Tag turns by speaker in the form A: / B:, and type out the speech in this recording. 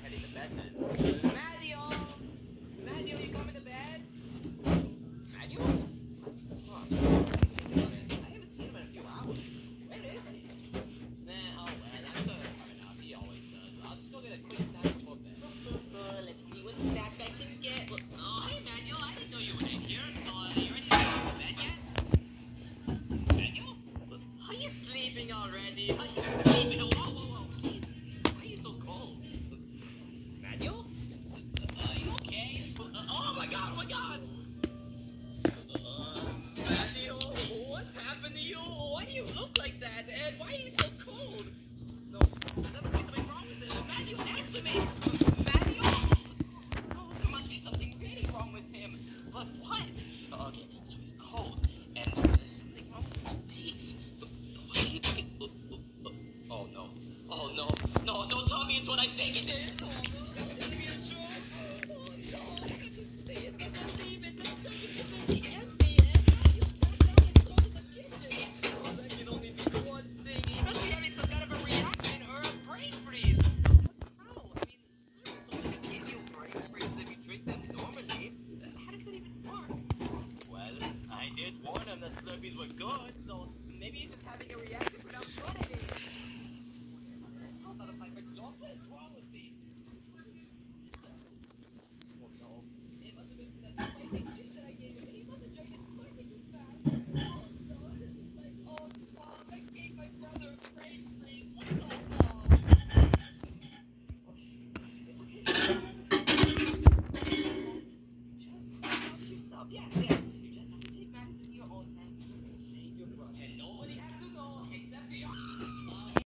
A: heading to bed then. Mario! Mario, you coming to bed? Mario? Oh, I haven't seen him in a few hours. Where is he? Nah, oh well, I'm sure he's coming up. He always does. I'll just go get a quick snack before bed. Let's see what snacks I can get. Oh, hey Manuel, I didn't know you were in here. Are you ready to go to bed yet? Manuel? Are you sleeping already? Are you sleeping? Whoa, whoa, whoa. Why are you so cold? Manuel? Are you okay? Oh my god, oh my god! Manuel, what's happened to you? Why do you look like that? And why are you so cold? No, there must be something wrong with him. Manuel, answer me! Manuel! Oh, there must be something really wrong with him. But what? Okay, so he's cold, and there's something wrong with his face. Why do you think it... Oh no. Oh no. No, don't tell me it's what I think it is. Oh no, don't tell me it's true. Oh no, I can't say it. I can't believe it. This stuff is completely empty. And now you sat down and go to the kitchen. Oh, that can only be one thing. He must be having some kind of a reaction or a brain freeze. How? I mean, Slurpees don't give you brain freeze if you drink them normally. How does that even work? Well, I did warn him that Slurpees were good, so maybe he's just having a reaction without trying it. How about if I forgot what's wrong with me? Oh no. It must have been that spicy juice that I gave him. He must have drank it slightly too fast. Oh no, this is like, oh stop. I gave my brother a brain freeze. What's all wrong? Okay, it's okay. Just help yourself, yeah.